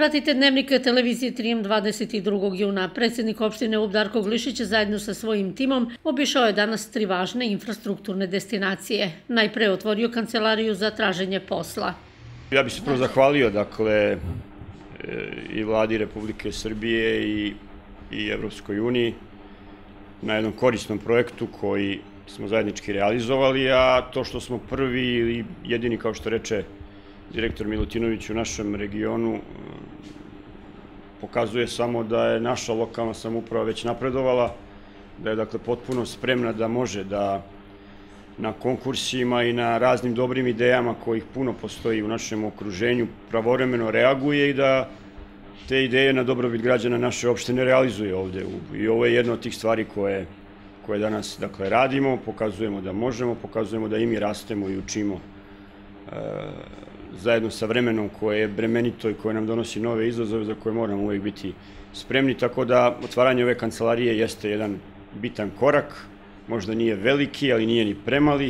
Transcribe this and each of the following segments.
Pratite Dnevnik televizije Trijem 22. juna. Predsjednik opštine Ub Darko Glišić zajedno sa svojim timom obišao je danas 3 važne infrastrukturne destinacije. Najpre otvorio kancelariju za traženje posla. Ja bih se prvo zahvalio, i vladi Republike Srbije i Evropskoj uniji na jednom korisnom projektu koji smo zajednički realizovali, a to što smo prvi ili jedini, kao što reče direktor Milutinović, u našem regionu pokazuje samo da je naša lokalna samouprava već napredovala, da je potpuno spremna da može da na konkursima i na raznim dobrim idejama kojih puno postoji u našem okruženju pravovremeno reaguje i da te ideje na dobrobit građana naše opštine realizuje ovde. I ovo je jedna od tih stvari koje danas radimo, pokazujemo da možemo, pokazujemo da i mi rastemo i učimo zajedno sa vremenom koje je bremenito i koje nam donosi nove izazove za koje moramo uvijek biti spremni, tako da otvaranje ove kancelarije jeste jedan bitan korak, možda nije veliki, ali nije ni premali.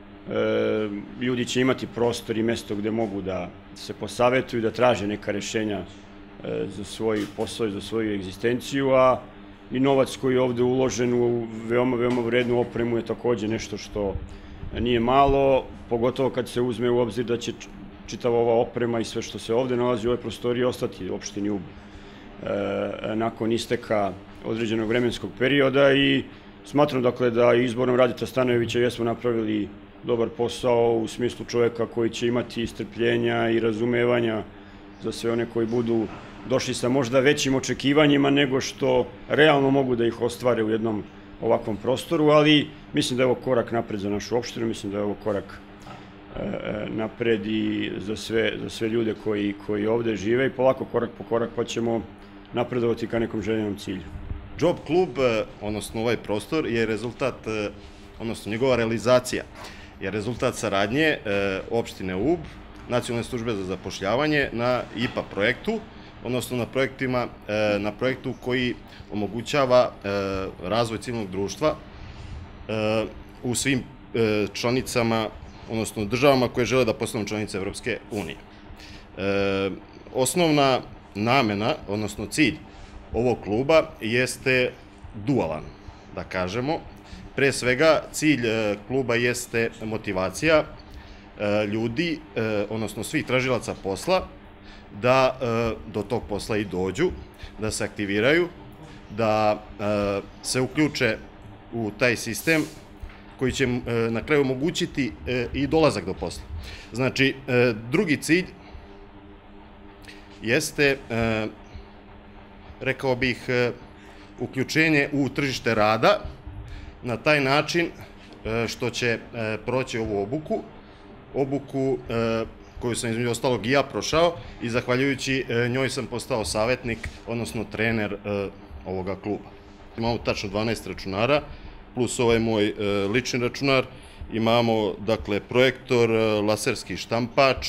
Ljudi će imati prostor i mesto gde mogu da se posavetuju, da traže neka rešenja za svoj posao i za svoju egzistenciju, a i novac koji je ovde uložen u veoma, veoma vrednu opremu je takođe nešto što nije malo, pogotovo kad se uzme u obzir da će čitava ova oprema i sve što se ovde nalazi u ovoj prostoriji ostati u opštini Ub nakon isteka određenog vremenskog perioda i smatram da izborom Radeta Stanojevića jesmo napravili dobar posao u smislu čoveka koji će imati strpljenja i razumevanja za sve one koji budu došli sa možda većim očekivanjima nego što realno mogu da ih ostvare u jednom ovakvom prostoru, ali mislim da je ovo korak napred za našu opštinu, mislim da je ovo korak napred i za sve ljude koji ovde žive i polako, korak po korak, pa ćemo napredovati ka nekom željenom cilju. Job klub, odnosno ovaj prostor, je rezultat, odnosno njegova realizacija, je rezultat saradnje opštine Ub, Nacionalne službe za zapošljavanje na IPA projektu, odnosno na projektu koji omogućava razvoj civilnog društva u svim članicama, odnosno državama koje žele da postanu članice Evropske unije. Osnovna namena, odnosno cilj ovog kluba jeste dualan, da kažemo. Pre svega, cilj kluba jeste motivacija ljudi, odnosno svih tražilaca posla, da do tog posla i dođu, da se aktiviraju, da se uključe u taj sistem koji će na kraju omogućiti i dolazak do posla. Znači, drugi cilj jeste, rekao bih, uključenje u tržište rada na taj način što će proći ovu obuku koju sam između ostalog i ja prošao i zahvaljujući njoj sam postao savjetnik, odnosno trener ovoga kluba. Imamo tačno 12 računara, plus ovaj moj lični računar. Imamo, projektor, laserski štampač.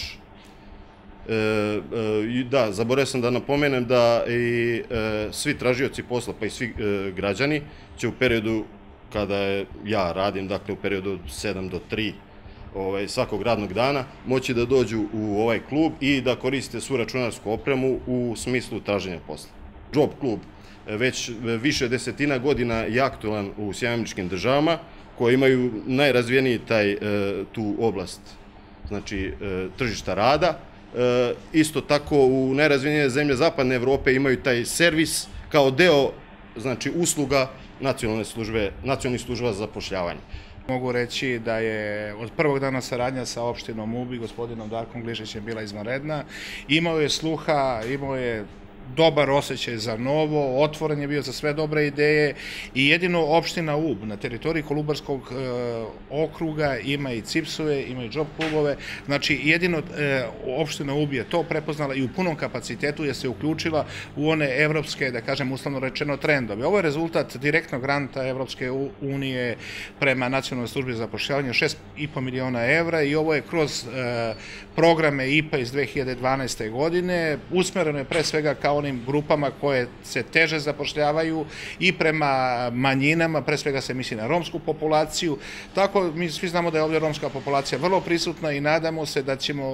Da, zaboravio sam da napomenem da i svi tražioci posla, pa i svi građani, će u periodu kada ja radim, u periodu od 7 do 3 svakog radnog dana, moći da dođu u ovaj klub i da koriste svu računarsku opremu u smislu traženja posla. Job klub već više desetina godina je aktualan u SAD državama, koje imaju najrazvijeniji tu oblast, znači tržišta rada. Isto tako u najrazvijenije zemlje Zapadne Evrope imaju taj servis kao deo, znači, usluga nacionalnih služba za zapošljavanje. Mogu reći da je od prvog dana saradnja sa opštinom Ub i gospodinom Darkom Glišićem bila izvanredna. Imao je sluha, imao je dobar osjećaj za novo, otvoren je bio za sve dobre ideje i jedino opština Ub na teritoriji Kolubarskog okruga ima i CIPS-ove, ima i job klubove, znači jedino opština Ub je to prepoznala i u punom kapacitetu je se uključila u one evropske, da kažem uslovno rečeno, trendove. Ovo je rezultat direktnog granta Evropske unije prema Nacionalnoj službi za zapošljavanje, 6,5 miliona evra i ovo je kroz programe IPA iz 2012. godine, usmereno je pre svega kao onim grupama koje se teže zapošljavaju i prema manjinama, pre svega se misli na romsku populaciju. Tako, mi svi znamo da je ovdje romska populacija vrlo prisutna i nadamo se da ćemo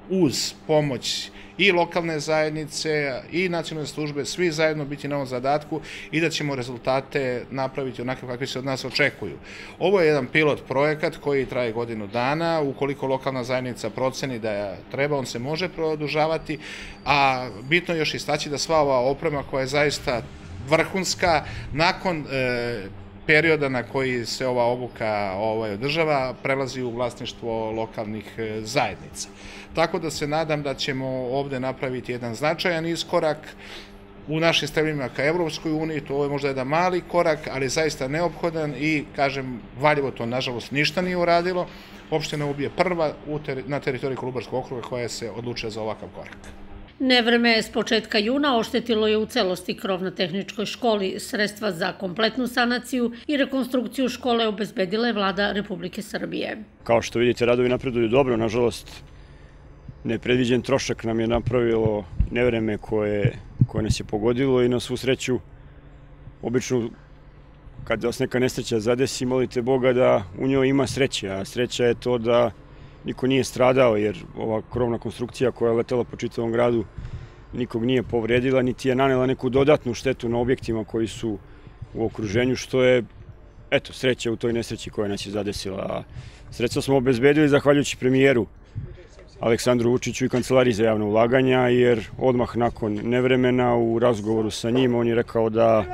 uz pomoć i lokalne zajednice i nacionalne službe, svi zajedno biti na ovom zadatku i da ćemo rezultate napraviti onako kakvi se od nas očekuju. Ovo je jedan pilot projekat koji traje godinu dana. Ukoliko lokalna zajednica proceni da treba, on se može produžavati, a bitno je još istaći da sva ova oprema koja je zaista vrhunska, nakon perioda na koji se ova obuka održava, prelazi u vlasništvo lokalnih zajednica. Tako da se nadam da ćemo ovde napraviti jedan značajan iskorak u našim stremljenjima ka Evropskoj uniji. To je možda jedan mali korak, ali zaista neophodan i, kažem, Valjevo to nažalost ništa nije uradilo. Opština Ub je prva na teritoriji Kolubarskog okruga koja se odlučila za ovakav korak. Nevreme s početka juna oštetilo je u celosti krov na tehničkoj školi. Sredstva za kompletnu sanaciju i rekonstrukciju škole obezbedila je Vlada Republike Srbije. Kao što vidite, radovi napreduju dobro. Nažalost, nepredviđen trošak nam je napravilo nevreme koje nas je pogodilo i na svu sreću, obično kad vas neka nesreća zadesi, molite Boga da u njoj ima sreće, a sreća je to da niko nije stradao, jer ova krovna konstrukcija koja je letela po čitavom gradu nikog nije povredila, niti je nanela neku dodatnu štetu na objektima koji su u okruženju, što je, eto, sreća u toj nesreći koja nas je zadesila. Sredstva smo obezbedili zahvaljujući premijeru Aleksandru Vučiću i Kancelariji za javna ulaganja, jer odmah nakon nevremena u razgovoru sa njim on je rekao da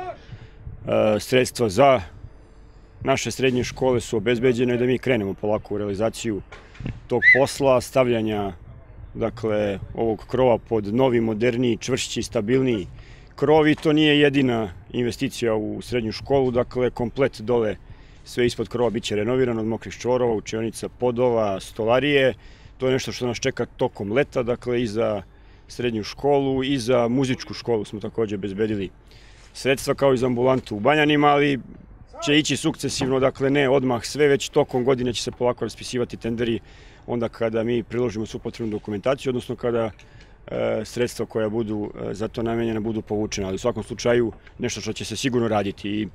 sredstva za naše srednje škole su obezbeđene i da mi krenemo polako u realizaciju tog posla, stavljanja, dakle, ovog krova pod novi, moderniji, čvršći, stabilniji krov. I to nije jedina investicija u srednju školu, dakle, komplet dole, sve ispod krova biće renovirano, od mokrih čvorova, učionica, podova, stolarije. To je nešto što nas čeka tokom leta, dakle, i za srednju školu i za muzičku školu smo takođe obezbedili sredstva, kao i za ambulantu u Banjanima, ali će ići sukcesivno, dakle ne odmah sve, već tokom godine će se polako raspisivati tenderi, onda kada mi priložimo svu potrebnu dokumentaciju, odnosno kada sredstva koja budu za to namenjena budu povučena, ali u svakom slučaju nešto što će se sigurno raditi. I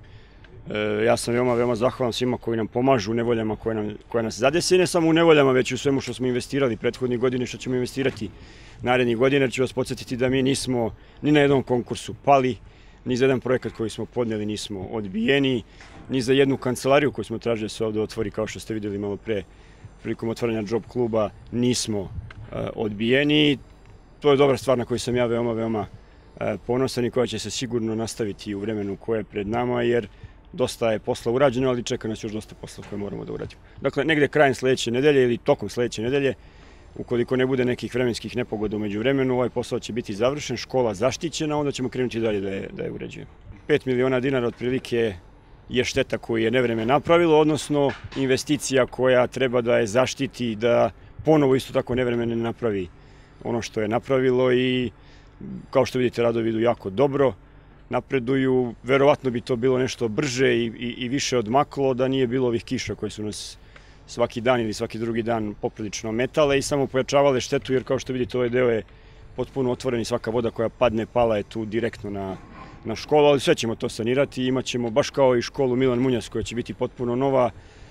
ja sam veoma zahvalan svima koji nam pomažu u nevoljama koje nas zadese, i ne samo u nevoljama, već i u svemu što smo investirali prethodnih godina, što ćemo investirati narednih godina, jer ću vas podsjetiti da mi nismo ni na jednom konkursu pali, ni za jedan projekat koji smo podneli nismo odbijeni, ni za jednu kancelariju koju smo tražili da se ovde otvori, kao što ste videli malo pre prilikom otvaranja Job kluba, nismo odbijeni. To je dobra stvar na koju sam ja veoma ponosan i koja će se sigurno nastaviti u vremenu koje je pred nama, jer dosta je posla urađeno, ali čeka nas još dosta posla koje moramo da uradimo. Dakle, negde krajem sledeće nedelje ili tokom sledeće nedelje, ukoliko ne bude nekih vremenskih nepogoda umeđu vremenu, ovaj posao će biti završen, škola zaštićena, onda ćemo krenuti dalje da je uređujemo. 5 miliona dinara otprilike je šteta koju je nevreme napravilo, odnosno investicija koja treba da je zaštiti i da ponovo isto tako nevreme ne napravi ono što je napravilo. I kao što vidite, radovi idu jako dobro, napreduju. Verovatno bi to bilo nešto brže i više odmaklo da nije bilo ovih kiša koje su nas svaki dan ili svaki drugi dan poprilično metale i samo pojačavale štetu, jer kao što vidite, ovaj deo je potpuno otvoren i svaka voda koja padne pala je tu direktno na školu, ali sve ćemo to sanirati i imat ćemo, baš kao i školu Milan Munjas koja će biti potpuno nova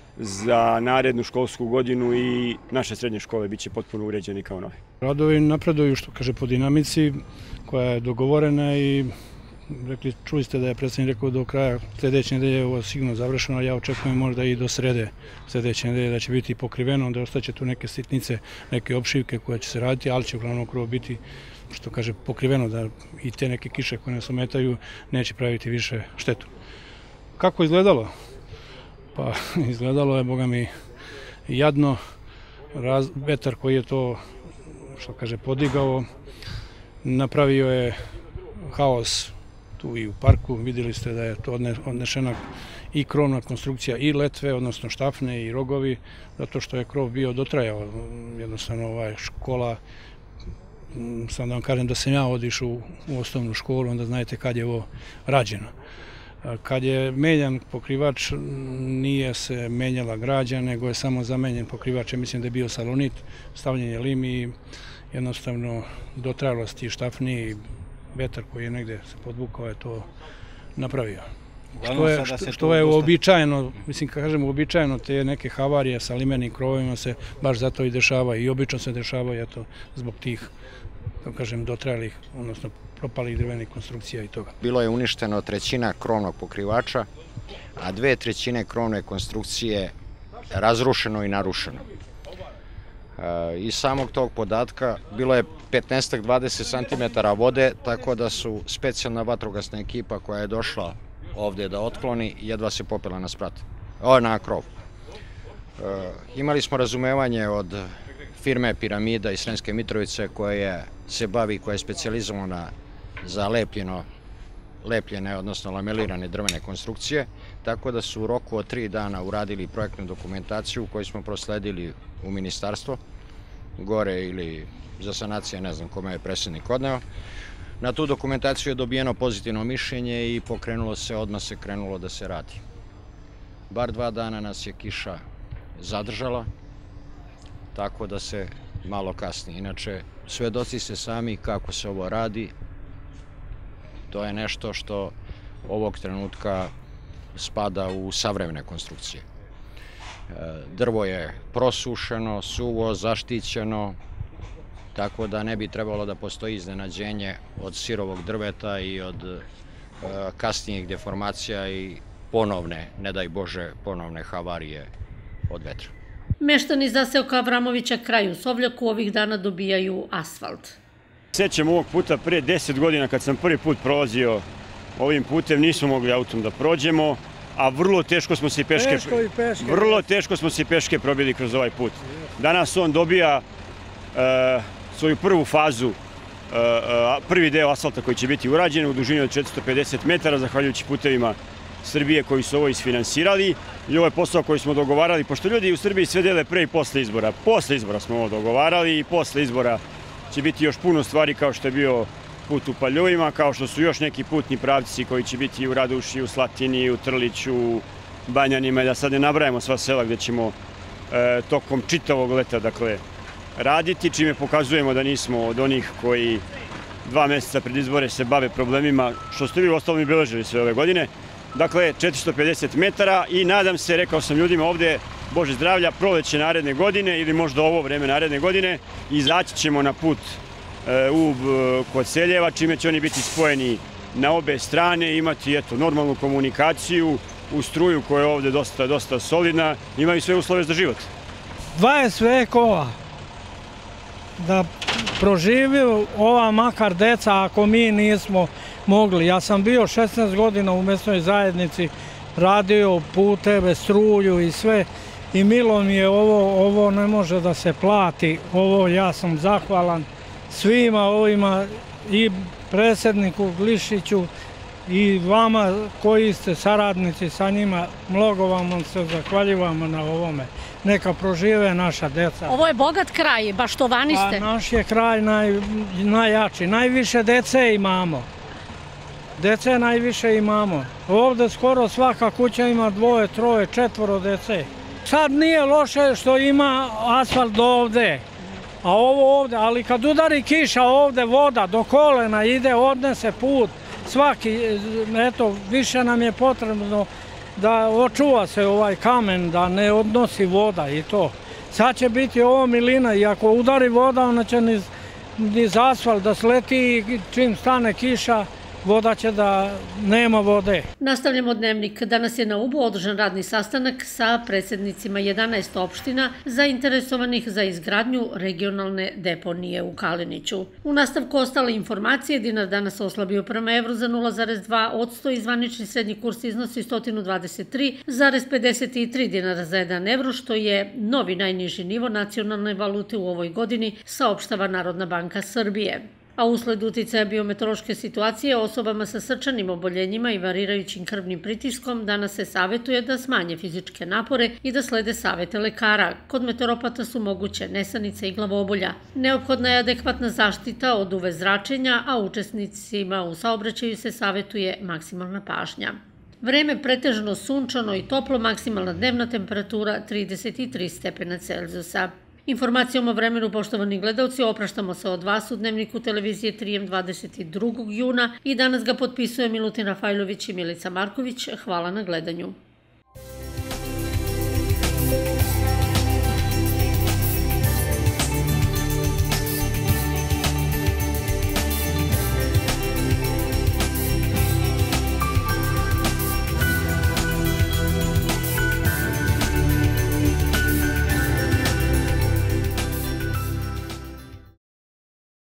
za narednu školsku godinu, i naše srednje škole biće potpuno uređene kao nove. Radovi napreduju, što kaže, po dinamici koja je dogovorena i čuli ste da je predsednik rekao do kraja sledeće nedelje je ovo sigurno završeno, ja očekujem možda i do srede sledeće nedelje da će biti pokriveno, onda ostaće tu neke sitnice, neke opšivke koje će se raditi, ali će uglavnom krov biti, što kaže, pokriveno, da i te neke kiše koje nas ometaju neće praviti više štetu. Kako izgledalo? Pa izgledalo je, boga mi, jadno. Vetar koji je to, što kaže, podigao, napravio je haos tu i u parku. Vidjeli ste da je to odnešena i krovna konstrukcija i letve, odnosno štafne i rogovi, zato što je krov bio dotrajao. Jednostavno škola, sam da vam kažem da sam ja odišao u osnovnu školu, onda znajte kad je ovo rađeno. Kad je menjan pokrivač, nije se menjala građa, nego je samo zamenjen pokrivač. Mislim da je bio salonit, stavljen je lim i jednostavno dotrajalost i štafni i vetar koji je negde se podvukao je to napravio. što je uobičajeno, mislim kad kažem uobičajeno, te neke havarije sa limenim krovovima se baš zato i dešavaju i obično se dešavaju eto zbog tih, da kažem, dotrajalih, odnosno propalih drvenih konstrukcija i toga. Bilo je uništeno 1/3 krovnog pokrivača, a 2/3 krovne konstrukcije razrušeno i narušeno. Iz samog tog podatka bilo je 15-20 cm vode, tako da su specijalna vatrogasna ekipa koja je došla ovde da otkloni, jedva se popela na sprat, na krov. Imali smo razumevanje od firme Piramida iz Sremske Mitrovice koja se bavi, koja je specijalizovana za lepljene, odnosno lamelirane drvene konstrukcije, tako da su u roku od 3 dana uradili projektnu dokumentaciju koju smo prosledili u ministarstvo, gore ili za sanacije, ne znam kome je predsjednik odneo. Na tu dokumentaciju je dobijeno pozitivno mišljenje i odmah se krenulo da se radi. Bar 2 dana nas je kiša zadržala, tako da se malo kasni. Inače, svedoci ste sami kako se ovo radi. To je nešto što ovog trenutka spada u savremene konstrukcije. Drvo je prosušeno, suvo, zaštićeno, tako da ne bi trebalo da postoji iznenađenje od sirovog drveta i od kasnijih deformacija i ponovne, ne daj Bože, ponovne havarije od vetra. Meštani zaseoka Avramovića kraj u Sovljaku ovih dana dobijaju asfalt. Sećam ovog puta pre 10 godina kad sam prvi put prolazio ovim putem, nismo mogli autom da prođemo, a vrlo teško smo se i peške probili kroz ovaj put. Danas on dobija svoju prvu fazu, prvi deo asfalta koji će biti urađen u dužini od 450 metara, zahvaljujući Putevima Srbije koji su ovo isfinansirali, i ovo je posao koji smo dogovarali, pošto ljudi u Srbiji sve dele pre i posle izbora. Posle izbora smo ovo dogovarali i posle izbora će biti još puno stvari kao što je bio put u Paljovima, kao što su još neki putni pravci koji će biti u Raduši, u Slatini, u Trliću, u Banjanima, i da sad ne nabrajamo sva sela gde ćemo tokom čitavog leta raditi, čime pokazujemo da nismo od onih koji 2 meseca pred izbore se bave problemima, što ste vi u ostalom i beležili sve ove godine. Dakle, 450 metara i nadam se, rekao sam ljudima ovde, Bože zdravlja, proleće naredne godine ili možda ovo vreme naredne godine, izaći ćemo na put kod Seljeva, čime će oni biti spojeni na obe strane, imati normalnu komunikaciju, uz struju koja je ovde dosta solidna, imaju sve uslove za život. 20 vekova da proživio ova makar deca ako mi nismo mogli. Ja sam bio 16 godina u mesnoj zajednici, radio puteve, struju i sve, i milo mi je ovo ne može da se plati, ovo ja sam zahvalan svima ovima, i predsjedniku Glišiću i vama koji ste saradnici sa njima, mnogo vam se zahvaljujemo na ovome. Neka prožive naša deca. Ovo je bogat kraj, baštovani ste. Naš je kraj najjači, najviše dece imamo. Dece najviše imamo. Ovde skoro svaka kuća ima 2, 3, 4 dece. Sad nije loše što ima asfalt do ovde, a ovo ovde, ali kad udari kiša ovde, voda do kolena ide, odnese put, svaki, eto, više nam je potrebno da očuva se ovaj kamen, da ne odnosi voda i to. Sad će biti ovo milina i ako udari voda, ona će niz asfalt da sleti i čim stane kiša, voda će da nema vode. Nastavljamo Dnevnik. Danas je na Ubu održan radni sastanak sa predsjednicima 11 opština zainteresovanih za izgradnju regionalne deponije u Kaleniću. U nastavku ostale informacije, dinar danas oslabio prema evru za 0,2% i zvanični srednji kurs iznosi 123,53 dinara za 1 evro, što je novi najniži nivo nacionalne valute u ovoj godini, saopštava Narodna banka Srbije. A usled uticaja biometeorološke situacije osobama sa srčanim oboljenjima i varirajućim krvnim pritiskom danas se savjetuje da smanje fizičke napore i da slede savete lekara. Kod meteoropata su moguće nesanice i glavobolja. Neophodna je adekvatna zaštita od UV zračenja, a učesnicima u saobraćaju se savjetuje maksimalna pažnja. Vreme pretežno sunčano i toplo, maksimalna dnevna temperatura 33 stepena Celzijusa. Informacijom o vremenu, poštovani gledalci, opraštamo se od vas u Dnevniku televizije Trijem 22. juna i danas ga potpisuje Milutin Rafajlović i Milica Marković. Hvala na gledanju.